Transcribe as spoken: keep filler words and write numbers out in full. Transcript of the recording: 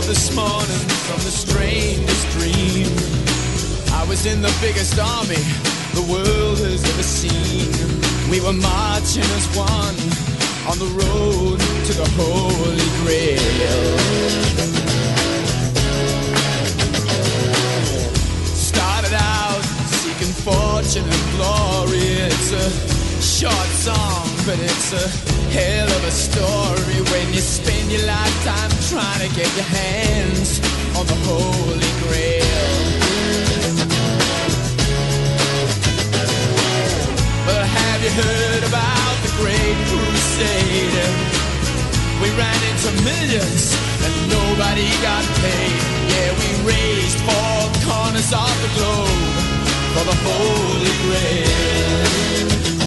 this morning from the strangest dream. I was in the biggest army the world has ever seen. We were marching as one on the road to the Holy Grail. Started out seeking fortune and glory. It's a short song, but it's a hell of a story when you spend your lifetime trying to get your hands on the Holy Grail. But have you heard about the Great Crusade? We ran into millions and nobody got paid.